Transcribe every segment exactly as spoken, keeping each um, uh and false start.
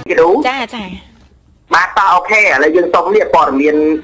cái đủ cha cha ba ta ok là dương sống liệt còn miền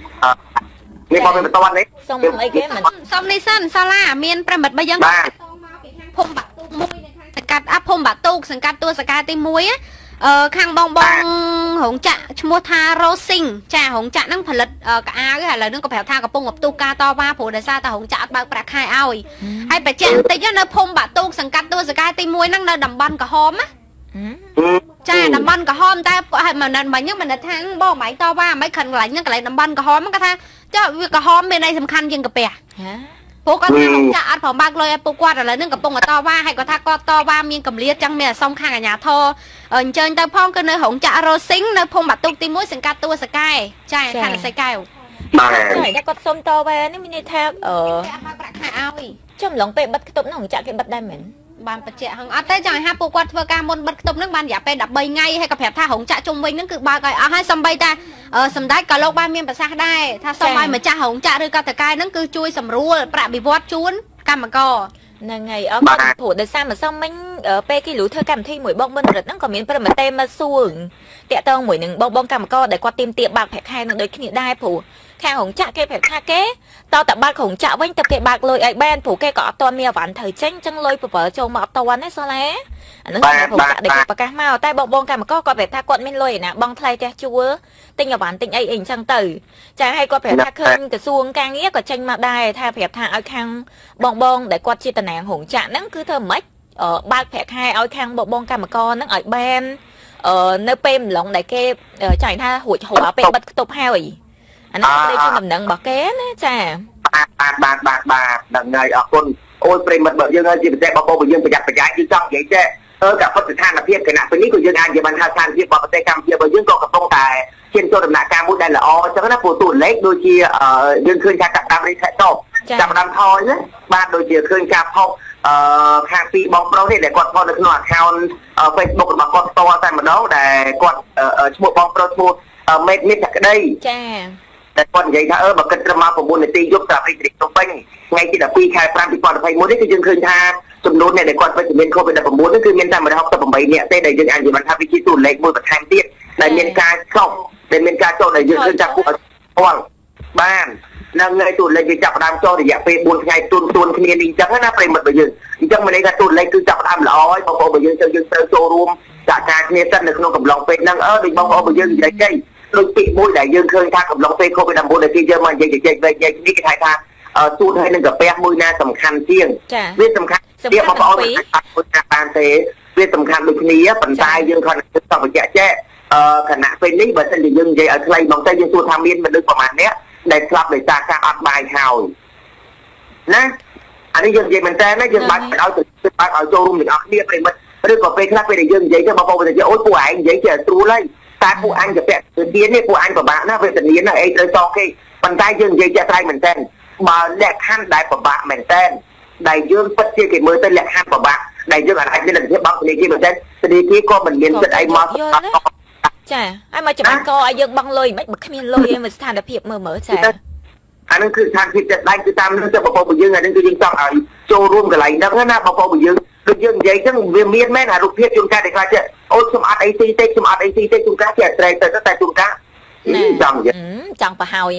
miền còn miền toàn đấy xong ấy cái mình xong đi sân sao la miềnประมด bây giờ ភូមិបាក់ទូកមួយនៅខាងសង្កាត់អាភូមិបាក់ទូកសង្កាត់ទួលសកាទីមួយអឺខាងបងបងរោងចក្រឈ្មោះថា Rosing ចារោងចក្រហ្នឹងផលិតកៅអៅឥឡូវហ្នឹងក៏ប្រាប់ថាកំពុងផ្ទុះការតវ៉ាព្រោះដោយសារតែរោងចក្រអត់បើកប្រាក់ខែឲ្យហើយបច្ចៈបន្តិចនៅភូមិបាក់ទូកសង្កាត់ទួលសកាទីមួយហ្នឹងនៅតំបន់ក្រហមណាចាតំបន់ក្រហមតែហើយមិនមិនហ្នឹងមិនថាបងមិនតវ៉ាមិនខិនកន្លែងហ្នឹងកន្លែងតំបន់ក្រហមហ្នឹងគាត់ថាចុះវាក្រហមមានអីសំខាន់ជាងកាពះពួកគាត់ថាចាក់អត់ប្រមាថលុយឲ្យពួកគាត់ឥឡូវហ្នឹងកំពុងតវ៉ាហើយគាត់ថាគាត់តវ៉ាមានកម្រិតចឹងមានអសមខាងអាជ្ញាធរអញ្ជើញទៅផងគឺនៅរោងចក្រ Rosing នៅភូមិបាក់ទូកទីមួយសង្កាត់ទួលសកែចាខណ្ឌសីកែវបាទតែគាត់សុំតវ៉ានេះមានន័យថាអឺអត់ប្រាក់ខែឲ្យចំឡងពេលបិទខ្ទប់ហ្នឹងរោងចក្រគេបិទដែរមែនបានបច្ចៈហងអត់ទេចង់ឲ្យហាពួកគាត់ធ្វើការមុនបិទខ្ទប់ហ្នឹងបានរយៈពេល13ថ្ងៃហើយក៏ប្រាប់ថារោងចក្រជុំវិញហ្នឹងគឺបើកឲ្យអស់ហើយសំបីតាសម្ដេចក៏លោកបានមានប្រសាសន៍ដែរថាសូមឲ្យម្ចាស់រោងចក្រឬក៏តកែហ្នឹងគឺជួយសម្រួលប្រាក់បៀវត្សជូនកម្មករហ្នឹងហើយអរគុណព្រោះដោយសារម្សិលមិញពេលគេលូធ្វើកម្មវិធីមួយបងប៊ុនរិទ្ធហ្នឹងក៏មានប្រិមត្តេមកសួរតាក់ទងមួយនឹងបងបងកម្មករដែលគាត់ទៀមទាបើកប្រាក់ខែនឹងដូចគ្នាដែរព្រោះខាងរោងចក្រគេប្រាប់ថាគេតតបើករោងចក្រវិញទៅគេបើកលុយឲ្យបានព្រោះគេក៏អត់ទាន់មានអវ៉ាន់ត្រូវចេញចឹងលុយប្របើចូលមកអត់ទាន់ទេសូឡាអានឹងសម្រាប់រោងចក្រដែលគេប្រកាសមកតែបងបងកម្មករគាត់ប្រាប់ថាគាត់មានលុយឯណាបងថ្លៃផ្ទះជួលទិញអវ៉ាន់ទិញអីអីចឹងទៅចាឲ្យគាត់ប្រាប់ថាឃើញក្រសួងការងារក៏ចេញមកដែរថាប្រាប់ថាឲ្យខាងបងបងដែលគាត់ជាតំណាងរោងចក្រហ្នឹងគឺធ្វើមិនបើកប្រាក់ខែឲ្យខាងបងបងកម្មករហ្នឹងឲ្យបាននៅពេលម្លងដែលគេចង់ថារួចហួរពេលបិទខ្ទប់ហើយអានេះគឺជាដំណឹងរបស់គេណាចាបាទបាទបាទបាទដល់ថ្ងៃអរគុណអូយប្រិមិត្តបើយើងជាពិសេសបងប្អូនយើងប្រយ័ត្នប្រយែងគឺចង់និយាយចេះអឺកាពុទ្ធស្ថានភាពគណៈពេលនេះក៏យើងអាចនិយាយបានថាស្ថានភាពរបស់ប្រទេសកម្ពុជារបស់យើងក៏កំពុងតែឈានចូលដំណាក់កាលមួយដែលល្អអញ្ចឹងណាព្រោះតួលេខដូចជាយើងឃើញថាចាប់ដើមរីខេតតចាប់ដើមថយណាបាទដូចជាឃើញការផុសអឺខាងពីបងប្រុសនេះដែលគាត់ផុសនៅក្នុង account Facebook របស់គាត់ផ្ទាល់តែម្ដងដែលគាត់ឈ្មោះបងប្រុសឈ្មោះមេតមិត្តក្តីចាតែគាត់និយាយថាអឺបើគិតត្រឹមមក9នាទីយប់សម្រាប់រីករាយទៅពេញថ្ងៃទី12ខែ5 2021នេះគឺយើងឃើញថាចំនួនអ្នកដែលគាត់វិជ្ជមាន COVID 19 នេះគឺមានតែមួយរយហកសិបប្រាំបីនាក់ទេដែលយើងអាចនិយាយបានថាវាជាតួលេខមួយបន្ថែមទៀតដែលមានការចុះដែលមានការចុះដែលយើងឃើញថាពួកអល់បាននៅថ្ងៃតួលេខវាចាប់ផ្ដើមចុះរយៈពេល4ថ្ងៃទួនទួនគ្នានេះអញ្ចឹងណាប្រិមិត្តរបស់យើងអញ្ចឹងមានន័យថាតួលេខគឺចាប់ផ្ដើមល្អហើយបងប្អូនរបស់យើងទៅយើងត្រូវចូលរួមសហការគ្នាសិននៅក្នុងកំឡុងពេលហ្នឹងអឺដូចបងប្អូនរបស់យើងនិយាយគេដូចពាក្យមួយដែលយើងឃើញថាកំឡុងពេល COVID 19 ដែលគេយកមកនិយាយជែកវែកញែកនេះគេថាថាសួនហើយនឹងកាពះមួយណាសំខាន់ជាងវាសំខាន់វាបងប្អូនអាចបានទេវាសំខាន់ដូចគ្នាប៉ុន្តែយើងគ្រាន់តែចង់បញ្ជាក់ចេះអឺគណៈពេលនេះបើសិនជាយើងនិយាយឲ្យខ្លីហ្មងទៅយើងសួរថាមានមនុស្សប្រមាណអ្នកដែលស្លាប់ដោយសារការអត់បាយហើយណាអានេះយើងនិយាយមែនតើណាយើងបាច់ឲ្យទៅបាច់ឲ្យចូលរួមទាំងអស់គ្នាប្រិមិត្តឬក៏ពេលខ្លះពេលដែលយើងនិយាយទៅបងប្អូននិយាយអូយពួកឯងនិយាយចេះស្រួលហើយតែពួកអញទៅពាក់ទៅទៀននេះពួកអញពិបាកណាវេទនាណាអីត្រូវសងគេប៉ុន្តែយើងនិយាយចេះត្រៃមែនតើបើលក្ខខណ្ឌដែលពិបាកមែនតើដែលយើងពិតជាគេមើលទៅលក្ខខណ្ឌពិបាកដែលយើងអាចមានលទ្ធភាពបង់ធនាគារមែនតើធនាគារក៏មិនមានសិទ្ធិអីមកចាហើយមកច្បាស់ក៏ឲ្យយើងបង់លុយមិនបើគ្មានលុយឯងស្ថានភាពមើលមើលចាអានឹងគឺស្ថានភាពចិត្តដៃគឺតាមនឹងទៅបងប្អូនយើងអានឹងគឺយើងចង់ឲ្យចូលរួមកន្លែងហ្នឹងណាបងប្អូនយើងដូចយើងនិយាយចឹងវាមានមែនអារូបភាពជួនកាលតែខ្លះចេះអូខ្ញុំអត់អីស៊ីទេខ្ញុំអត់អីស៊ីទេជួនកាលចេះត្រេកទៅតែជួនកាលចង់ចង់ប្រហើយ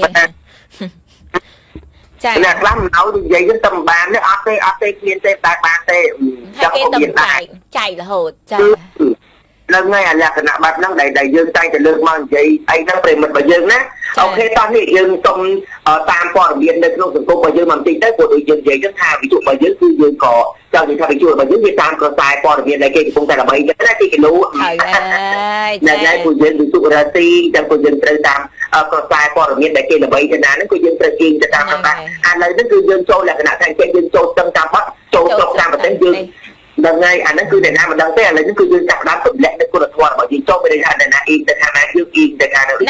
ចាអ្នកខ្លះមិនឲ្យនិយាយចឹងតែមិនបានទេអត់ទេអត់ទេគ្មានទេតែបានទេចង់មានដែរចៃរហូតចានៅថ្ងៃអាលក្ខណៈបែបហ្នឹងដែលយើងតែងតែលើកមកនិយាយអីហ្នឹងប្រិមិត្តរបស់យើងណាអូខេតោះនេះយើងសូមតាមព័ត៌មាននៅក្នុងសង្គមរបស់យើងបន្តិចទៅព្រោះដូចយើងនិយាយចឹងថាវិទ្យុរបស់យើងគឺយើងក៏ចង់និយាយថាវិទ្យុរបស់យើងវាតាមក្រសែព័ត៌មានដែលគេកំពុងតែល្បីចឹងណាទីគីឡូហើយនៅថ្ងៃពួកយើងវិទ្យុរាទីចឹងពួកយើងត្រូវតាមក្រសែព័ត៌មានដែលគេល្បីទៅណាហ្នឹងគឺយើងត្រូវជិះទៅតាមហ្នឹងអាឥឡូវហ្នឹងគឺយើងចូលលក្ខណៈថាយើងចូលស្ទឹងតាមបាត់ចូលស្រុកតាមប្រទេសយើងដល់ថ្ងៃអាហ្នឹងគឺអ្នកណាមិនដឹងទេឥឡូវនេះគឺយើងចាប់ដើមទម្លាក់នៅគុណធម៌របស់យើងចូលទៅថាអ្នកណាអ៊ីទៅខាងណាយើងអ៊ីទៅខាងណាអូ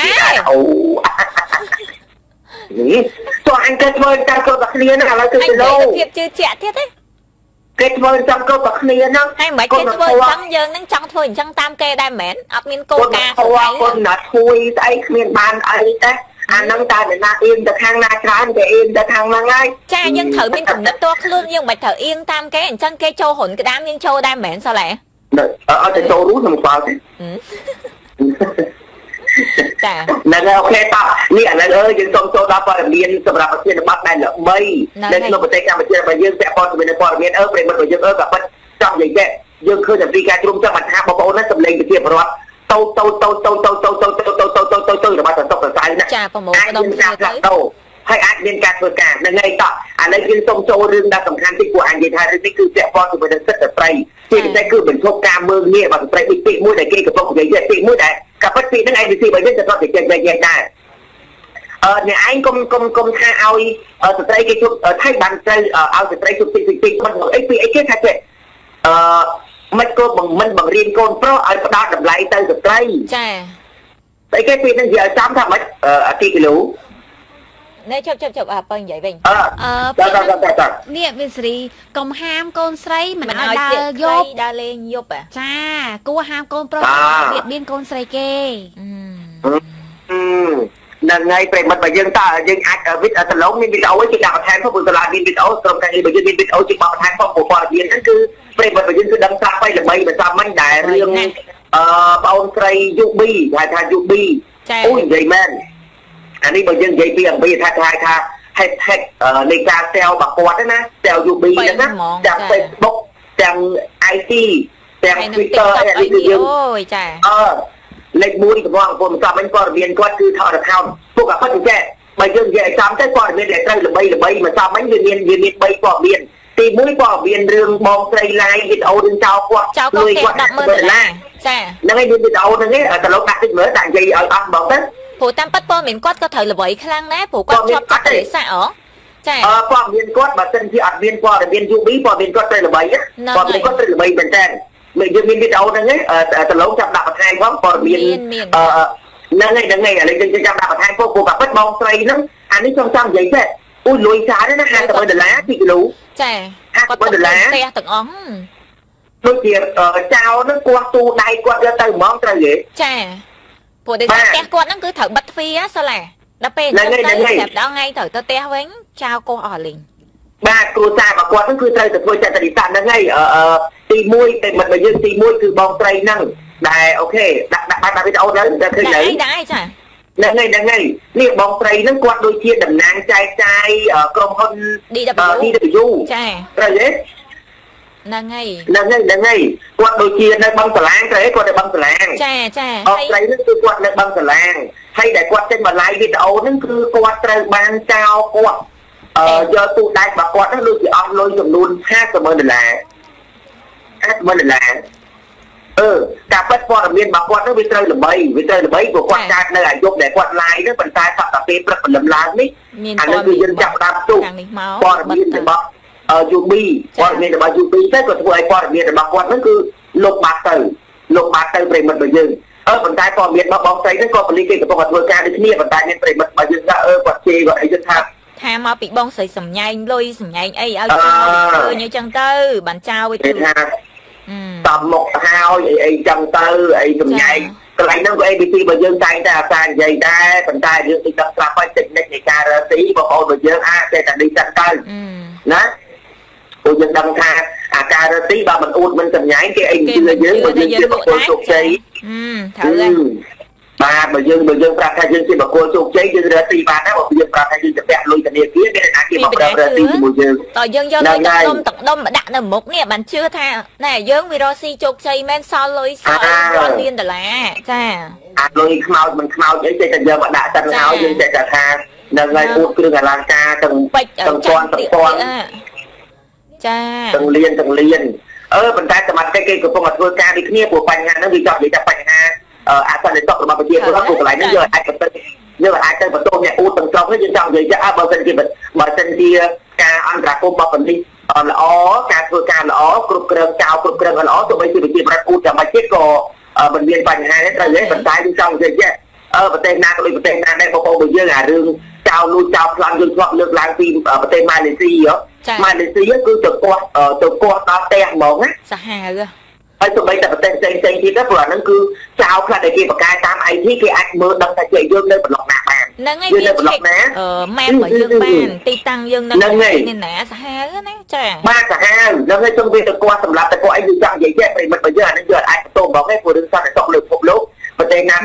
នេះតោះអញគេធ្វើតាមគ្រប់តែគ្នាហ្នឹងឥឡូវគឺគីឡូភាពជឿជាក់ទៀតទេគេធ្វើតាមគ្រប់តែគ្នាហ្នឹងហើយមិនគេធ្វើអញ្ចឹងយើងហ្នឹងចង់ធ្វើអញ្ចឹងតាមគេដែរមែនអត់មានគោលការណ៍ខ្លួនគាត់ណាត់ជួយស្អីគ្មានបានអីទេអានឹងតែអ្នកណាអៀងទៅខាងណាច្រើនគេអៀងទៅខាងហ្នឹងហើយចាយើងត្រូវមានគំនិតតខ្លួនយើងមិនត្រូវអៀងតាមគេអញ្ចឹងគេចូលរុនក្តាមយើងចូលដែរមែនសោះឡែអត់ទៅចូលរួមខ្ញុំស្គាល់ទេចាហ្នឹងអូខេតោះនេះឥឡូវអើយយើងសូមចូលដល់ព័ត៌មានសម្រាប់ប្រធានបទដែលល្បីនៅក្នុងប្រទេសកម្ពុជារបស់យើងពាក់ព័ន្ធជាមួយនឹងព័ត៌មានអើប្រិមត្តរបស់យើងអើក៏ពិតចង់និយាយយើងឃើញអំពីការជ្រុំចង់បញ្ហាបងប្អូនណាសម្លេងប្រជាពលរដ្ឋតូតូតូតូតូតូតូតូតូតូតូតូតូរបស់សន្តិសុខសៅណាចាប្រមូលដុំគ្នាទៅហើយអាចមានការធ្វើការនឹងឯងតោះឥឡូវយើងសូមចូលរឿងដែលសំខាន់តិចពួកអញនិយាយថារឿងនេះគឺពាក់ព័ន្ធជាមួយនឹងសិទ្ធិស្ត្រីជាពិសេសគឺបញ្ឈប់ការមើលងាយរបស់ស្ត្រីពីពីមួយដែលគេកំពុងនិយាយពីមួយដែលក៏ពិតពីនឹងឯងវិធីរបស់យើងទៅគាត់ទៅចេញនិយាយដែរអឺអ្នកឯងកុំកុំកុំថាឲ្យស្ត្រីគេជប់ថៃបានត្រូវឲ្យស្ត្រីជប់តិចតិចតិចមិនអីពីអីគេថាចេះអឺមិនក៏មិនបង្រៀនកូនប្រុសឲ្យផ្ដោតតម្លៃទៅស្ត្រីចាតែគេពីនឹងនិយាយចាំថាមិនអតិគីឡូនេះជប់ជប់ជប់អើបើនិយាយវិញអឺនេះវិស្រីកុំហាមកូនស្រីមិនឲ្យដើរយប់ដើរលេងយប់ចាគួរហាមកូនប្រុសបៀតបៀនកូនស្រីគេនឹងថ្ងៃប្រិមិត្តរបស់យើងតើយើងអាចវិទ្យាសាឡុងមានវីដេអូជាដាក់បន្ថែមផងព្រោះសាលាមានវីដេអូក្រុមការងាររបស់យើងមានវីដេអូជាបកបន្ថែមផងព្រោះព័ត៌មានហ្នឹងគឺប្រិមិត្តរបស់យើងគឺដឹងស្រាប់ហើយល្បីមិនសមមិញដែលរឿងអឺបងស្រីយូប៊ីហៅថាយូប៊ីអូនិយាយមែនអានេះបើយើងនិយាយពីអំពីថាថាថា head head នៃការ sell របស់គាត់ណា sell យូប៊ីហ្នឹងណាจาก Facebook ទាំង ไอ ที ទាំង Twitter អីនេះយើងអូយចាអឺលេខមួយកំពុងពុំស្បមិញព័ត៌មានគាត់គឺថត account ពួកអាពិតអញ្ចឹងបើយើងនិយាយឲ្យចំទៅព័ត៌មានដែលត្រូវល្បីល្បីមកស្បមិញវាមានវាមានបីព័ត៌មានទីមួយព័ត៌មានរឿងបងស្រី live វីដេអូរឿងចោលគាត់លុយគាត់ដាក់មើលដុល្លារចាហ្នឹងហើយមានវីដេអូហ្នឹងឯងតឡូវដាក់តិចមើលដាក់និយាយឲ្យអស់បងទៅព្រោះតាមប៉ាត់ព័ត៌មានគាត់ក៏ត្រូវល្បីខ្លាំងដែរព្រោះគាត់ជាប់ចាក់លេសាអូចាអឺព័ត៌មានគាត់បើសិនជាអត់មានព័ត៌មានយូប៊ីព័ត៌មានគាត់ត្រូវល្បីព័ត៌មានគាត់ត្រូវល្បីមែនតើមានយើងមានវីដេអូហ្នឹងឯងតឡូវចាប់ដាក់បន្ថែមផងព័ត៌មានអឺហ្នឹងហើយហ្នឹងហើយឥឡូវយើងចាប់ដាក់បន្ថែមពួកពួកប៉ាត់បងស្រីហ្នឹងអានេះចង់ចង់និយាយទេអូយលុយច្រើនណាស់ห้าสิบដុល្លារពីគីឡូចាគាត់ដុល្លារផ្ទះទាំងអស់ដូចជាចៅហ្នឹងគាត់ទូដៃគាត់យកទៅហ្មងត្រូវទេចាព្រោះតែផ្ទះគាត់ហ្នឹងគឺត្រូវបិទទ្វារសាឡាដល់ពេលហ្នឹងទៅស្រាប់ដល់ថ្ងៃត្រូវទៅផ្ទះវិញចៅកោះអស់លេងបាទគ្រូសារបស់គាត់ហ្នឹងគឺត្រូវទៅធ្វើចតរិស័កហ្នឹងហើយអឺទីមួយតែមិនបើយើងទីមួយគឺបងស្រីហ្នឹងដែលអូខេដាក់ដាក់ដាក់វីដេអូទៅតែឃើញហើយដែរចាហ្នឹងហើយហ្នឹងហើយនេះបងស្រីហ្នឹងគាត់ដូចជាតំណាងចែកចាយក្រុមហ៊ុនឌី ដបលយូ ចាត្រូវទេហ្នឹងហើយហ្នឹងហើយហ្នឹងហើយគាត់ដូចជានៅបឹងសាឡាងទៅឯងគាត់នៅបឹងសាឡាងចាចាបងស្រីហ្នឹងគឺគាត់នៅបឹងសាឡាងហើយដែលគាត់ចេញមក live វីដេអូហ្នឹងគឺគាត់ត្រូវបានចោលគាត់អឺយកទូដៃរបស់គាត់ហ្នឹងដូចជាអស់លុយចំនួនห้าสิบដុល្លារห้าสิบដុល្លារអឺការប៉ັດព័ត៌មានរបស់គាត់ហ្នឹងវាត្រូវល្បីវាត្រូវល្បីព្រោះគាត់កើតនៅអាយុដែលគាត់ live ហ្នឹងប៉ុន្តែសប្តាហ៍ពេលព្រឹកព្រលឹមឡើងនេះអានេះគឺយើងចាប់ដើមទូព័ត៌មានរបស់យូប៊ីព័ត៌មានរបស់យូប៊ីទៅក៏ធ្វើឲ្យព័ត៌មានរបស់គាត់ហ្នឹងគឺលុបបាត់ទៅលុបបាត់ទៅប្រិមិត្តរបស់យើងអឺប៉ុន្តែព័ត៌មានរបស់បងស្រីហ្នឹងក៏ពលីគេកំពុងធ្វើការដូចគ្នាប៉ុន្តែមានប្រិមិត្តរបស់យើងថាអឺគាត់ជេរគាត់អីទៅថាថាមកពីបងស្រីសម្ញែងលុយសម្ញែងអីឲ្យចោលឃើញអញ្ចឹងទៅបានចោលវិញទៅថាតាមមកហើយអីអីចឹងទៅអីសម្ញែងកន្លែងហ្នឹងក៏ เอ บี ซี របស់យើងតែងតែអាសានិយាយដែរប៉ុន្តែយើងទីដល់ស្រាប់ហើយតិចនិចនៃការរកស៊ីបងប្អូនរបស់យើងអាចតែតែនេះចឹងទៅណាព្រោះយើងដឹងថាអាការរកស៊ីបើមិនអួតមិនសម្ញែងគេអីជឿយើងបើយើងជាបុគ្គលជោគជ័យត្រូវហើយបាទបើយើងបើយើងប្រាប់ថាយើងជាបុគ្គលជោគជ័យយើងរកស៊ីបានដែរបើយើងប្រាប់ថាយើងจะពាក់លុយធនាគារគេអាចគេមកប្រើរកស៊ីជាមួយយើងតើយើងយកលុយទឹកដុំទឹកដុំមកដាក់នៅមុខនេះបានជឿថាណែយើងវារកស៊ីជោគជ័យមែនសល់លុយសល់ពាន់លានដុល្លារចាអាលុយខ្មោចមិនខ្មោចអីចេះតែយកមកដាក់ទៅហើយយើងចេះតែថានៅថ្ងៃអួតគ្រឿងអលង្ការទាំងទាំងពាន់ទាំងពាន់ចាទាំងលៀនទាំងលៀនអឺប៉ុន្តែសមត្ថកិច្ចគេកំពុងតែធ្វើការដូចគ្នាព្រោះបញ្ហាហ្នឹងវាចង់និយាយថាបញ្ហាអសន្តិសុខរបស់ប្រជាពលរដ្ឋពួកកន្លែងហ្នឹងយើងអាចទៅយើងអាចទៅបន្ទោសអ្នកអ៊ូតទាំងស្រុងយើងចង់និយាយថាបើសិនជាបើសិនជាការអន្តរាគមន៍របស់ប៉ូលីសល្អការធ្វើការល្អគ្រប់គ្រងចោលគ្រប់គ្រងល្អទោះបីជាប្រជាពលរដ្ឋអ៊ូតយ៉ាងម៉េចទៀតក៏មិនមានបញ្ហាទេត្រូវទេប៉ុន្តែយើងចង់និយាយអឺប្រទេសណាក៏ដូចប្រទេសណាដែរបងប្អូនរបស់យើងអារឿងចោលលួចចោលប្លន់យើងធ្លាប់លើកឡើងពីប្រទេសម៉ាឡេស៊ីម៉ាឡេស៊ីគឺទៅគាស់ទៅគាស់ដល់ផ្ទះហ្មងណាសាហាវហើយទោះបីតែប្រទេសផ្សេងផ្សេងទៀតដែរព្រោះអាហ្នឹងគឺចោលខ្លះដែលគេបកកាយតាម ไอ ที គេអាចមើលដឹងថាជាយើងនៅប្លុកណាបានហ្នឹងហើយយើងប្លុកណាអឺម៉ែរបស់យើងបានទីតាំងយើងនៅនេះណាសាហាវណាចាបាទសាហាវហ្នឹងហើយចង់វាទៅគាស់សម្រាប់តែគាត់អីយើងចង់និយាយចេះប្រិមិត្តរបស់យើងអាហ្នឹងយើងអាចបន្ទោសបងទេព្រោះរឿងសន្តិសុខលើពិភពលោកប្រទេសណា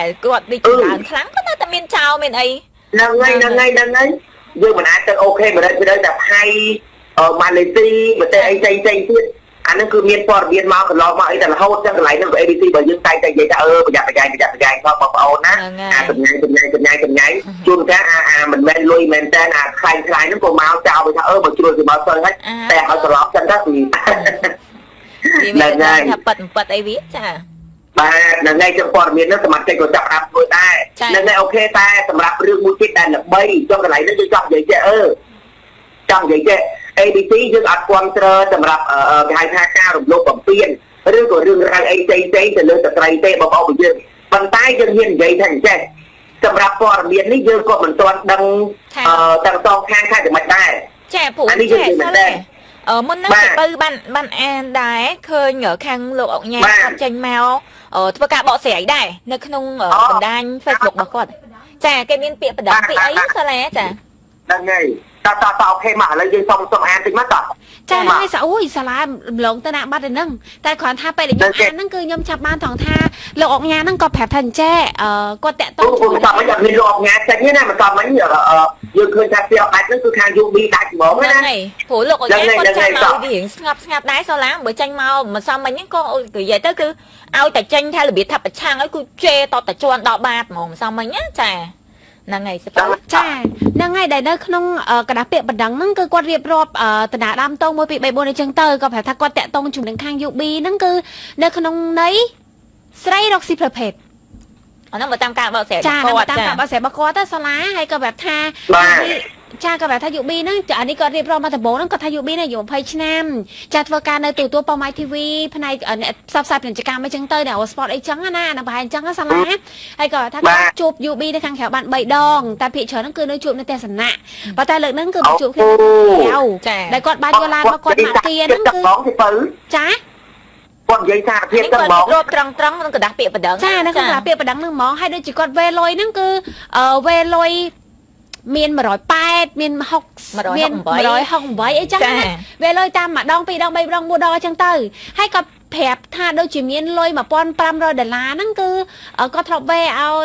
គាត់ដូចច្រើនខ្លាំងគាត់នៅតែមានចោលមានអីហ្នឹងហើយហ្នឹងហើយហ្នឹងហើយយើងមិនអាចទៅអូខេមិនដឹងទៅតែថៃម៉ាឡេស៊ីប្រទេសអីផ្សេងផ្សេងទៀតអាហ្នឹងគឺមានព័ត៌មានមកកន្លងមកអីតែរហូតចឹងកន្លែងហ្នឹង A B C បើយើងតែតែនិយាយថាអឺប្រយ័ត្នប្រយែងប្រយ័ត្នប្រយែងផងបងប្អូនណាអាសម្ញៃសម្ញៃសម្ញៃសម្ញៃជួនកាលអាអាមិនមែនលុយមែនតើអាខ្លាញ់ខ្លាញ់ហ្នឹងក៏មកចោលទៅថាអឺមកជ្រួលទៅមកទៅហើយតែឲ្យត្រឡប់ចឹងទៅពីហ្នឹងហើយថាប៉ិតប៉ិតអីវាចាបាទនៅថ្ងៃចំព័ត៌មាននោះសមាជិកក៏ចាប់អាប់ធ្វើដែរនៅថ្ងៃអូខេតែសម្រាប់រឿងមួយទៀតដែលល្បីចុងកន្លែងនេះយើងចង់និយាយចេះអឺចង់និយាយចេះ A B C យើងអត់គ្រប់គ្រងសម្រាប់គេហៅថាការរំលោភបំពានឬក៏រឿងរ៉ាវអីផ្សេងៗទៅលើស្ត្រីទេបងប្អូនយើងប៉ុន្តែយើងហ៊ាននិយាយថាអញ្ចេះសម្រាប់ព័ត៌មាននេះយើងក៏មិនទាន់ដឹងទាំងសងខាងថាយ៉ាងម៉េចដែរចាព្រោះចាសលេអឺមុនហ្នឹងគេបើបានបានអានដែរឃើញខាងលោកអុកញ៉ាគាត់ចេញមកធ្វើការបកស្រាយដែរនៅក្នុងបណ្ដាញ Facebook របស់គាត់ចាគេមានពាក្យបដិពីអីសាឡាចាហ្នឹងហើយតើតើតើអូខេមកឥឡូវយើងសុំសុំអានតិចមកតើចាហើយស្អុយសាឡាឡងទៅណាបាត់ឯហ្នឹងតែគ្រាន់ថាពេលខ្ញុំអានហ្នឹងគឺខ្ញុំចាប់បានថងថាលោកអុកញ៉ាហ្នឹងក៏ប្រាប់ថាអញ្ចេះគាត់តាក់ទងជួយមិនមិនមានលោកអុកញ៉ាចេញទេណាមិនតមិនយើងឃើញថាស្ទះដាច់ហ្នឹងគឺខាង U B ដាច់ហ្មងណាព្រោះលោកអុកញ៉ាគាត់ចេញមកវារៀងស្ងប់ស្ងាត់ដែរសាឡាបើចេញមកមិនសមមិញហ្នឹងក៏និយាយទៅគឺឲ្យតែចេញថារបៀបថាប្រឆាំងឲ្យគឺជេតតែជន់ដល់បាតហ្មងមិនសមមិញណាចាហ្នឹងហើយសពចាហ្នឹងហើយដែលនៅក្នុងกระดาษពាក្យបណ្ដឹងហ្នឹងគឺគាត់រៀបរាប់តាណាដើមតងមួយពីរបីបួនអញ្ចឹងទៅក៏ប្រាប់ថាគាត់តាក់ទងជាមួយនឹងខាង U B ហ្នឹងគឺនៅក្នុងន័យស្រីរកស៊ីប្រភេទអាហ្នឹងបើតាមការបកស្រាយចាតាមការបកស្រាយរបស់គាត់ទៅសាឡាហើយក៏ប្រាប់ថាចាក៏ប្រាប់ថា U B ហ្នឹងចានេះគាត់រៀបរាប់មកដំបូងហ្នឹងគាត់ថា U B ហ្នឹងអាយុยี่สิบឆ្នាំចាធ្វើការនៅទូទួលប៉ម៉ៃ ធី វី ផ្នែកផ្សព្វផ្សាយពាណិជ្ជកម្មអីចឹងទៅអ្នក Sport អីចឹងណាអាហ្នឹងប្រហែលអញ្ចឹងសាឡាហើយក៏ថាគាត់ជួប U B នៅខាងក្រៅបានបីដងតែភាគច្រើនហ្នឹងគឺនៅជួបនៅទេសនៈប៉ុន្តែលើកហ្នឹងគឺមកជួបគ្នាក្រៅដែលគាត់បានយល់ឡានរបស់គាត់មកទាហ្នឹងគឺចាគាត់និយាយសារភាពទៅហ្មងរាប់ត្រង់ត្រង់ក្នុងกระดาษពាក្យបណ្ដឹងចានៅក្នុងกระดาษពាក្យបណ្ដឹងហ្នឹងហ្មងហើយដូចជាគាត់វេលុយហ្នឹងគឺវេលុយមានmột trăm tám mươiមានหกមានmột trămหกสิบแปดអីចឹងណាវាលុយតាមម្ដងពីរដងបីដងមួយដងអញ្ចឹងទៅហើយគាត់ប្រាប់ថាដូចជាមានលុយmột nghìn năm trămដុល្លារហ្នឹងគឺគាត់ធ្លាប់វេឲ្យ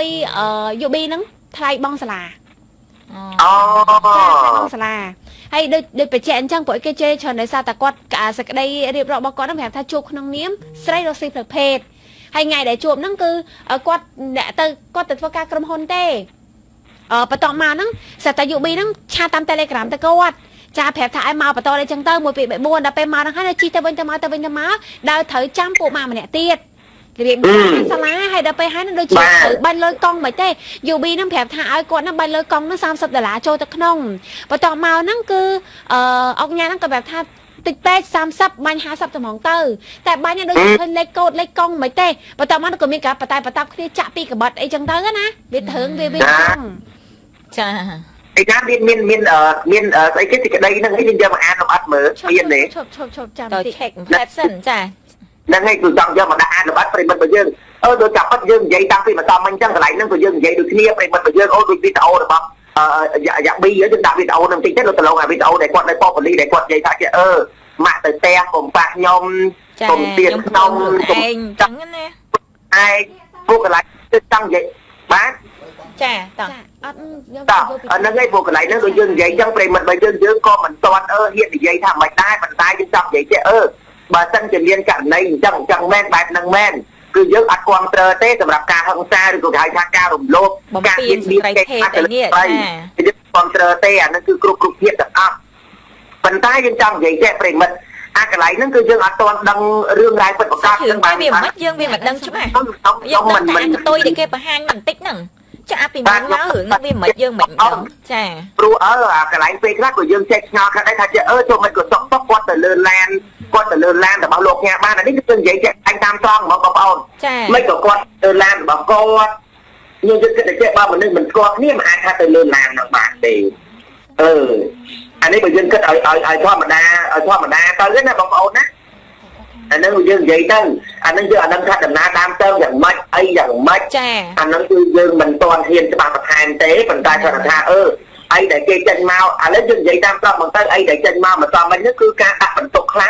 U B ហ្នឹងថ្លៃបងសាលាអូចាថ្លៃបងសាលាហើយដូចដូចបច្ចេកអញ្ចឹងពួកគេជេរច្រើនដោយសារតែគាត់សេចក្តីរៀបរាប់របស់គាត់ហ្នឹងប្រាប់ថាជួបក្នុងនាមស្រីរកស៊ីប្រភេទហើយថ្ងៃដែលជួបហ្នឹងគឺគាត់អ្នកទៅគាត់ទៅធ្វើការក្រុមហ៊ុនទេអឺបន្តមកហ្នឹងសិតតែ U B ហ្នឹងឆាតតាម Telegram ទៅគាត់ចាប្រាប់ថាឲ្យមកបន្តអីចឹងទៅមួយពីរបីបួនដល់ពេលមកហ្នឹងហើយជីទៅវិញទៅមកទៅវិញទៅមកដល់ត្រូវចាំពួកម៉ាម្នាក់ទៀតរៀបសាលាហើយដល់ពេលហើយនឹងដូចជាត្រូវបាញ់លុយកង់មិនទេ U B ហ្នឹងប្រាប់ថាឲ្យគាត់ហ្នឹងបាញ់លុយកង់ហ្នឹងសាមសិបដុល្លារចូលទៅក្នុងបន្តមកហ្នឹងគឺអឺអុកញ៉ាហ្នឹងក៏ប្រាប់ថាតិចពេកសាមសិបបាញ់ห้าสิบត្មងទៅតែបាញ់ដូចឃើញលេខកូដលេខកង់មិនទេបន្តមកក៏មានការបតែបតាប់គ្នាចាក់ពីកបិតអីចឹងទៅណាវាធើងវាវាចឹងចាឯណាមានមានមានមានស្អីគេសេចក្តីហ្នឹងឯងយើងយកមកអានលម្អិតមើលមានទេឈប់ឈប់ឈប់ចាំតិច check ផ្លែសិនចាហ្នឹងឯងគឺចង់យកមកដាក់អានលម្អិតប្រិមិត្តរបស់យើងអឺដូចចាប់ប៉ិតយើងនិយាយតាំងពីម្សិលមិញអញ្ចឹងកន្លែងហ្នឹងក៏យើងនិយាយដូចគ្នាប្រិមិត្តរបស់យើងអូដូចវីដេអូរបស់យ៉ាប៊ីយើងដាក់វីដេអូហ្នឹងតិចទៅទៅឡងអាវីដេអូដែលគាត់នៅប៉ូប៉ូលីដែលគាត់និយាយថាគេអឺម៉ាក់ទៅផ្ទះកុំប៉ះខ្ញុំកុំទៀតខ្ញុំឯងចឹងណាឯងពួកកន្លែងទៅចង់និយាយបាទចាតោះអត់យកទៅហ្នឹងឯងពួកកន្លែងហ្នឹងដូចយើងនិយាយចឹងប្រិមិត្តរបស់យើងយើងក៏មិនទាន់អឺហ៊ាននិយាយថាមិនដែរប៉ុន្តែយើងចង់និយាយចេះអឺបើសិនជាមានករណីអញ្ចឹងអញ្ចឹងមែនបែបហ្នឹងមែនគឺយើងអត់គ្រប់គ្រងទេសម្រាប់ការហិង្សាឬក៏គេហៅថាការរំលោភការហ៊ានមានគេអត់ទៅនេះចាយើងគ្រប់គ្រងទេអាហ្នឹងគឺគ្រប់គ្រប់ភាពទាំងអស់ប៉ុន្តែយើងចង់និយាយចេះប្រិមិត្តអាកន្លែងហ្នឹងគឺយើងអត់ទាន់ដឹងរឿងរ៉ាវពិតប្រាកដយើងបានវាមិនយើងវាមិនដឹងច្បាស់យើងមិនមិនកតុយដែលគេបង្ហាញបន្តិចហ្នឹងចាពីមុនមករឿងហ្នឹងវាមិនយើងមិនដឹងចាព្រោះអើអាកន្លែងពេលខ្លះក៏យើងចេះឆ្ងល់ខ្លះដែរថាចេះអឺចូលមិនក៏សុកសុកគាត់ទៅលើឡានគាត់ទៅលើឡានរបស់លោកញ៉ាបានអានេះគឺនិយាយចេះអញតាមត្រង់ហ្មងបងប្អូនមិនក៏គាត់ទៅឡានរបស់គាត់យើងគិតថាចេះបើមនុស្សមិនស្គាល់គ្នាមិនអាចថាទៅលើឡាននឹងបានទេអឺអានេះបើយើងគិតឲ្យឲ្យឲ្យធម្មតាឲ្យធម្មតាទៅណាបងប្អូនណាអានឹងយើងនិយាយទៅអានឹងយើងអានឹងថាដំណើរតាមទៅយ៉ាងម៉េចអីយ៉ាងម៉េចចាអានឹងគឺយើងមិនទាន់ហ៊ានច្បាស់បន្ថែមទេប៉ុន្តែគាត់ថាអឺអីដែលគេចេញមកឥឡូវយើងនិយាយតាមត្រង់មកទៅអីដែលចេញមកមិនសមមិញនោះគឺការដាក់បន្ទុកខ្លាំងទៅ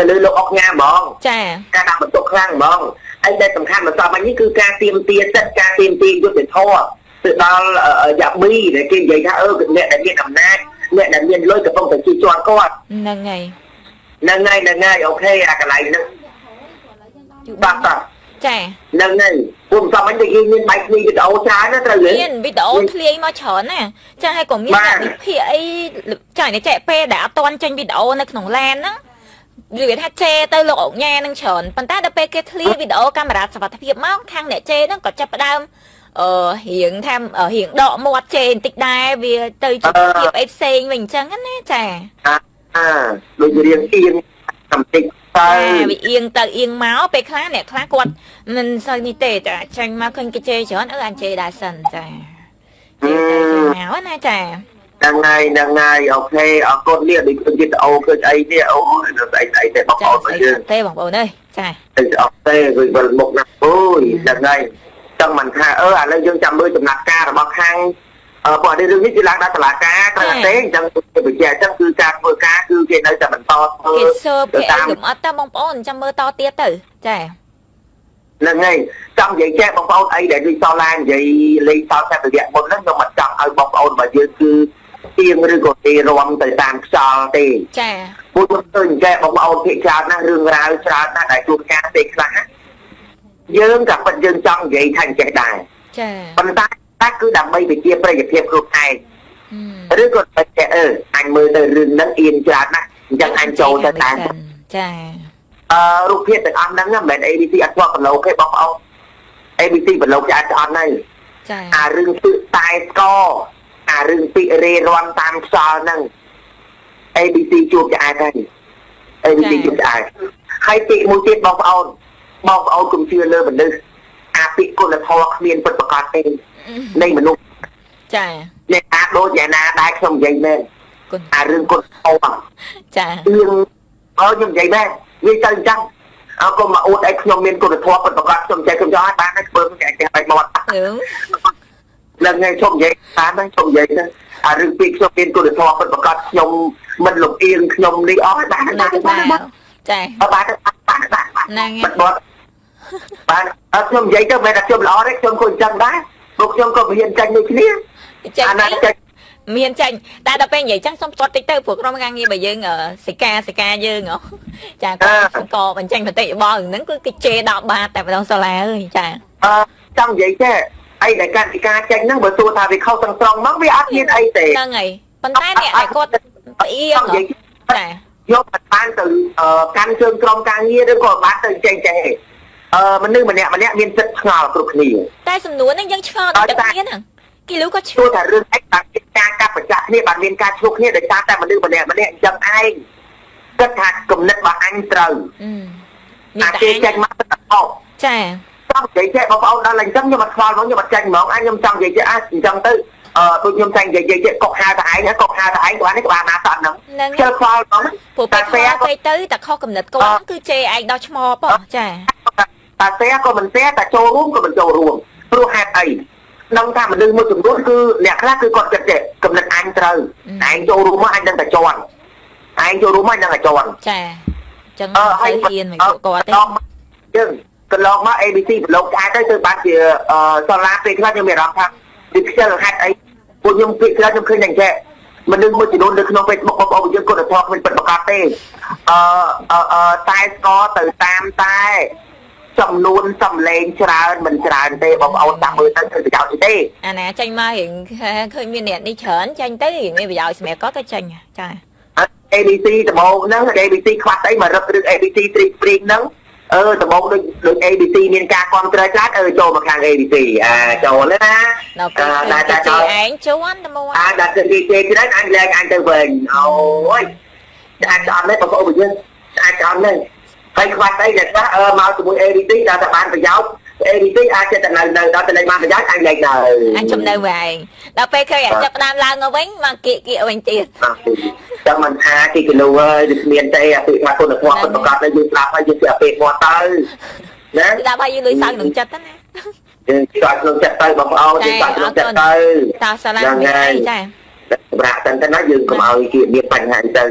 លើលោកអុកញ៉ាហ្មងចាការដាក់បន្ទុកខ្លាំងហ្មងហើយដែលសំខាន់មកសពនេះគឺការទៀមទាចិត្តការទៀមទាយុទ្ធធម៌ទៅដល់យ៉ាប៊ីដែលគេនិយាយថាអឺអ្នកដែលមានអំណាចអ្នកដែលមានលុយកំពុងតែជិះជាន់គាត់ហ្នឹងហើយហ្នឹងហើយហ្នឹងហើយអូខេអាកន្លែងហ្នឹងបាទបាទចាហ្នឹងហើយពួកសំអញតែយើងមានបែកគ្នាវីដេអូច្រើនណាត្រូវទេមានវីដេអូធ្លាយមកច្រើនណាចាហើយក៏មានអ្នកវិភាគអីចានេះចែកពេលដែលអត់ទាន់ចេញវីដេអូនៅក្នុងឡានហ្នឹងនិយាយថាជេទៅលោកអុកញ៉ានឹងច្រើនប៉ុន្តែដល់ពេលគេធ្លាយវីដេអូកាមេរ៉ាសុវត្ថិភាពមកខាងអ្នកជេហ្នឹងក៏ចាប់ផ្ដើមអឺរៀងថារៀងដកមាត់ជេបន្តិចដែរវាទៅជាភាពអីផ្សេងវិញអញ្ចឹងណាចាអើដូចរៀងអៀងបន្តិចទៅវាអៀងទៅអៀងមកពេលខ្លះអ្នកខ្លះគាត់មិនសូវនេះទេចាចាញ់មកឃើញគេជេច្រើនអឺអញជេដែរសិនចាជេទៅមកណាចាហ្នឹងហើយហ្នឹងហើយអូខេអរគុណនេះដូចឃើញវីដេអូឃើញអីនេះអូស្អីស្អីទេបងប្អូនរបស់យើងទេបងប្អូនអើយចាទៅអត់ទេវិញវិលមុខណាស់អូយហ្នឹងហើយចង់មិនថាអឺឥឡូវយើងចាំមើលចំណាត់ការរបស់ខាងអឺពួកនេះរឿងនេះគឺឡើងដល់តុលាការត្រូវទេអញ្ចឹងទៅបញ្ជាក់អញ្ចឹងគឺការធ្វើការគឺគេនៅតែបន្តធ្វើគេស៊ើបគេអីលំអត់តើបងប្អូនចាំមើលតទៀតទៅចាហ្នឹងហើយចង់និយាយចែកបងប្អូនអីដែលដូចសឡាននិយាយលេខសោតតែរយៈមុនហ្នឹងខ្ញុំមិនចង់ឲ្យបងប្អូនរបស់យើងគឺទៀងឬក៏គេរំទៅតាមខ្យល់ទេចាពួកខ្ញុំឃើញចែកបងប្អូនភាគច្រើនណាស់រឿងរ៉ាវច្រើនណាស់ដែលជួបការពេលខ្លះយើងក៏ពិតយើងចង់និយាយថាអញ្ចេះដែរចាប៉ុន្តែតែគឺដើម្បីវិជាប្រយោជន៍ភាពគ្រប់ឯងឬក៏តែអឺអញមើលទៅរឿងហ្នឹងអៀនច្រើនណាស់អញ្ចឹងអញចូលទៅតាមចាអឺរូបភាពទាំងអស់ហ្នឹងមិនមែន เอ บี ซี អត់ធ្លាប់ប្រឡូកទេបងប្អូន เอ บี ซี ប្រឡូកឆ្អែតឆ្អន់ហើយចាអារឿងទិតែស្គរអារឿងពីរេរាន់តាមខ្យល់ហ្នឹង เอ บี ซี ជួបឆ្អែតហើយ เอ บี ซี ជួបឆ្អែតហើយទីមួយទៀតបងប្អូនបងប្អូនកុំជឿលើមនុស្សអាពាក្យគុណធម៌គ្មានពិតប្រាកដទេនៃមនុស្សចាអ្នកអាចដូចយ៉ាងណាដែរខ្ញុំនិយាយមែនអារឿងគុណធម៌ចារឿងអើខ្ញុំនិយាយមែននិយាយទៅអញ្ចឹងអើកុំមកអួតឲ្យខ្ញុំមានគុណធម៌ពិតប្រាកដខ្ញុំចេះខ្ញុំយកឲ្យបានតែធ្វើមិនចេះចេះឲ្យមាត់ឡើងថ្ងៃខ្ញុំនិយាយតាមហ្នឹងខ្ញុំនិយាយទៅអារឿងពីខ្ញុំមានគុណធម៌ពិតប្រាកដខ្ញុំមិនលំអៀងខ្ញុំនេះអស់បានបានចាបានបានហ្នឹងបាត់បានអត់ខ្ញុំនិយាយទៅមិនថាខ្ញុំល្អទេខ្ញុំក៏អញ្ចឹងដែរពួកខ្ញុំក៏មានចាញ់ដូចគ្នាចាញ់មានចាញ់តែដល់ពេលនិយាយចឹងសុំស្ទាត់តិចទៅព្រោះក្រុមការងាររបស់យើងសិកាសិកាយើងហ៎ចាក៏បញ្ចេញមតិរបស់ហ្នឹងគឺគេជេរដល់បាតតែម្ដងសាឡាអើយចាអឺចង់និយាយទេអីដែលការសិកាចេញហ្នឹងបើទោះថាវាខុសទាំងស្រុងមកវាអត់មានអីទេហ្នឹងហើយប៉ុន្តែអ្នកដែលគាត់ផ្អៀងចាយកបានទៅកាន់ជើងក្រុមការងារឬក៏បានទៅចេញចេះអឺមនុស្សម្នាក់ម្នាក់មានចិត្តឆ្ងល់គ្រប់គ្នាតែសំណួរហ្នឹងយើងឆ្ងល់តែគ្នាហ្នឹងគេលូក៏ឈ្មោះថារឿងអីបានការកាប់បញ្ចាក់គ្នាបានមានការឈ្លោះគ្នាដោយសារតែមនុស្សម្នាក់ម្នាក់អញ្ចឹងឯងគិតថាគំនិតរបស់អញត្រូវមានតែគេចេញមកទៅអត់ចាចង់និយាយចេះបងប្អូនដល់អញ្ចឹងខ្ញុំអត់ខ្វល់ហ្មងខ្ញុំអត់ចាញ់ហ្មងអញខ្ញុំចង់និយាយចេះអញ្ចឹងទៅអឺដូចខ្ញុំតែនិយាយចេះកុកហៅតែឯងកុកហៅតែឯងគាត់នេះក្បាលណាសតហ្នឹងជើខ្វល់ហ្មងព្រោះពេលទៅទៅតែខុសគំនិតគាត់គឺជេរឯងដល់ឈ្មោះប៉ុចាតែតែក៏មិនតែតែចូលរួមក៏មិនចូលរួមព្រោះហេតុអីដឹងថាមនុស្សមួយចំនួនគឺអ្នកខ្លះគឺគាត់គិតទេកំណត់អញត្រូវឯងចូលរួមមកអញនឹងតែជន់ឯងចូលរួមមកនឹងតែជន់ចាអញ្ចឹងទៅហ៊ានមកគាត់ទេយើងកន្លងមក เอ บี ซี ប្រឡូកឆ្អែតទៅទៅបានជាសាលាពេលខ្លះខ្ញុំមានអារម្មណ៍ថាវាខ្ជិលហេតុអីពួកខ្ញុំពេលខ្លះខ្ញុំឃើញតែចេះមនុស្សមួយចំនួននៅក្នុង Facebook បងប្អូនយើងគាត់ទៅថតមិនពិតប្រាកដទេអឺអឺតែស្គរទៅតាមតែចំនួនសំឡេងច្រើនមិនច្រើនទេបងប្អូនតាមមើលទៅគឺប្រយោជន៍ទេអាណាចាញ់មករៀងឃើញមានអ្នកនេះច្រើនចាញ់ទៅរៀងមានប្រយោជន៍សម្រាប់គាត់ទៅចាញ់ចាเอ บี ซี ដំបូងហ្នឹង เอ บี ซี ខ្វះអីមករឹករឿង เอ บี ซี ត្រីព្រីងហ្នឹងអឺដំបូងដូចដូច เอ บี ซี មានការគ្រប់គ្រងច្រើនអឺចូលមកខាង เอ บี ซี អាចូលណាតែតែតែឯងជួនដំបូងអាដាក់ទីទីច្រើនអញលែងអញទៅវិញអូយអាចអត់ទេបងប្អូនយើងអាចអត់ទេហើយខ្វះអីដែលថាអឺមកជាមួយ เอ บี ซี ដល់តែបានប្រយោជន៍ เอ บี ซี អាចចិត្តតែនៅនៅដល់តែលេងបានប្រយោជន៍អញលេងនៅអញចំនៅវិញដល់ពេលឃើញអាចចាប់ដើមឡើងមកវិញមកគៀកគៀកវិញទៀតចាំមិនថាគីគីឡូហើយវាគ្មានទេអាពីថាគុណធម៌ពិតប្រាកដទៅយើងស្ដាប់ហើយយើងស្ដាប់ពេកមកទៅណាស្ដាប់ហើយយើងលុយសៅក្នុងចិត្តទៅណាយើងស្ដាប់ក្នុងចិត្តទៅបងប្អូនយើងស្ដាប់ក្នុងចិត្តទៅតើសាឡាមានអីចាសម្រាប់តែទៅណាយើងកុំឲ្យគេមានបញ្ហាទៅ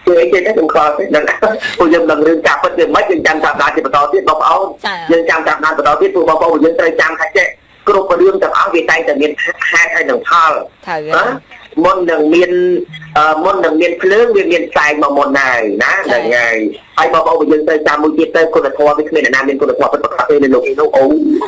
คือไอ้เจ้าผมขอดังผู้ยังดังเรื่องจับเป็นเรื่องไม่ยังจำจับนานที่ประตูที่บอกเอายังจำจับนานประตูที่ผู้บอกเอายังใจจำใครเจ้กรุ๊ปเรื่องจับเอาวิจัยแต่เมียนแค่ไอ้หนึ่งท่านะมนหนึ่งเมียนมนหนึ่งเมียนเพลิงเมียนเมียนทรายมามนไหนนะอย่างไงไอ้บอกเอายังใจจำมือจิตใจคนละทัวร์ไม่เคยนานเป็นคนละทัวร์เป็นประเทศในโลกอีโนโอ้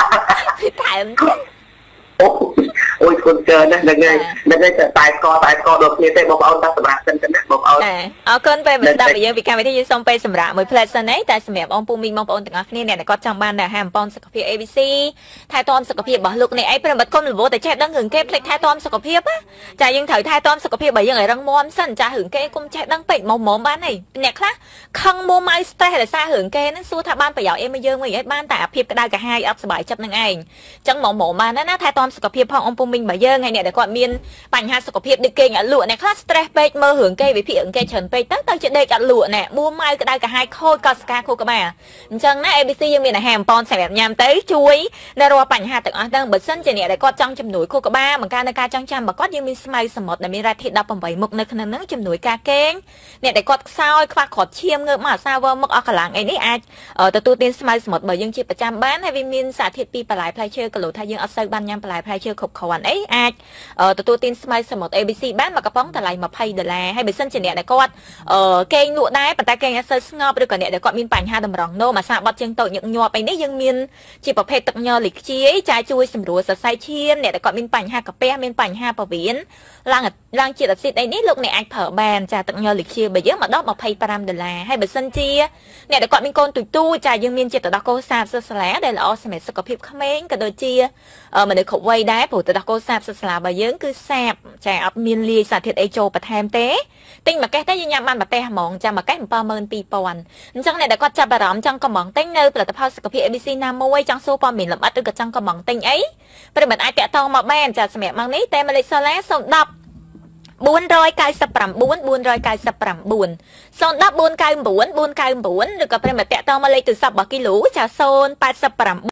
โอ้ยคนเกินนะยังไงยังไงแต่ตายคอตายคอโดนเนี่ยแต่บอกเอาตาสำราญกันกันนะบอกเอาเอาคนไปแบบดับไปยังวิการวิทยุส่งไปสำราญมือเพลสเน่แต่สมัยองปูมิงมองปอนต่างๆนี่เนี่ยก็จังบ้านเนี่ยแฮมปอนสกปรกเอบีซีไทยตอมสกปรกบอกลูกในไอ้เป็นบัตรคมหรือโบแต่แช่ดังหึงเก็บเล็กไทยตอมสกปรกอ่ะจ่ายยังถ่ายไทยตอมสกปรกแบบยังไงรังมอนสั่นจ่าหึงเก้กุมแช่ดังเป็ดมองมองบ้านไหนเนี่ยคละคังโมไมสเตอร์แต่ซาหึงเก้นั่นสู้ถ้าบ้านไปยาวเอ็มไม่เยอะไม่ไอ้บ้านแต่อภิบก็ได้กับให้อัพสบายจับนั่งเองจังมองมองมานั่นนะไทยตอมสกปรกพององปูมิงแบบเยอะไงเนี่ยแต่ก่อนมีนปัญหาสุขภาพเด็กเก่งอ่ะหลวเนี่ยคลาสสเตรสไปเมื่อหึงเกย์ไปพี่หึงเกย์เฉินไปตั้งแต่จะเด็กอ่ะหลวเนี่ยมัวไม้ก็ได้กับไฮโคดก็สกาโคกับมาจังนะเอบีซียังมีนะแฮมปอนใส่แบบยามเต้ช่วยในรัวปัญหาต่างๆตั้งเบิดเส้นจะเนี่ยแต่ก็จังจำหนุ่ยโคกับมาเหมือนกันในการจังจำบอกก็ยังมีสมัยสมดในมีราธิดดับปมใบมุกในขณะนั้นจำหนุ่ยกาเก่งเนี่ยแต่ก็ซอยคว้าขอดเชียมเงือกมาซาว่ามุกเอาขลังไอ้นี่อาจเออแต่ตัวเต็นสมัยสมดใบยังชีประจำบ้านให้วิมินสาธิตปีปลายพลายเชื่อกระโหลกทายังเอาใส่บันยามปลายพลายเชื่อขบขวัญไอ้อาจเออตัวตีนสมัยสมดเอบีซีบ้านมากระป๋องแต่ไหลมาไพ่เดลให้ไปเส้นเฉลี่ยเนี่ยก็ว่าเออเก่งหนุ่ได้ปัตตาเก่งเซอร์สงอบด้วยกันเนี่ยเดี๋ยวก็มีปัญหาดำรองโนมาสาบัดเชียงโตยังยัวไปนี่ยังมีจีประเภทตักยอหลิกชี้ใจช่วยสำรวจสายเชียนเนี่ยเดี๋ยวก็มีปัญหากับเป้มีปัญหาประวินล่างล่างจิตสิทธิ์ไอ้นี่ลูกเนี่ยไอ้เผอแบนจากตักยอหลิกชี้ไปเยอะมาดอกมาไพ่ปรามเดลให้ไปเส้นเชียเนี่ยเดี๋ยวก็มีคนตุ่ตู้ใจยังมีจิตตะโกซาบสลายเดี๋ยวเราสมัยสกปรกขมิ้นกับโดยเชียเออมันเดี๋ยวขบไว้ได้ผู้ตะโกซาบสลายไปเยอะคือแสบใจอับมีลีสาธิตไอโจประแทมเต้ติ้งมาแก้ได้ยังยังมันมาเตะหมองจะมาแก้ประเมินปีปอนจังเนี่ยเดี๋ยวก็จะบารมจังกระหม่อมติ้งเนื้อประทับสกปรกเอบีซีนามวยจังสู้ปอมินลำอัดด้วยกับจังกระหม่อมติ้งไอ้ประเมินไอเตะทองมาแบนจากสมัยมังนี้เตะมาเลยโซเลสส่งดับบุญรอยกายสปรัมบุญบุญรอยกายสปรัมบุญโซนดับบุญกายบุญบุญกายบุญหรือกับประเมินเตะทองมาเลยtừสับบกิลูจากโซนแปดสปรัม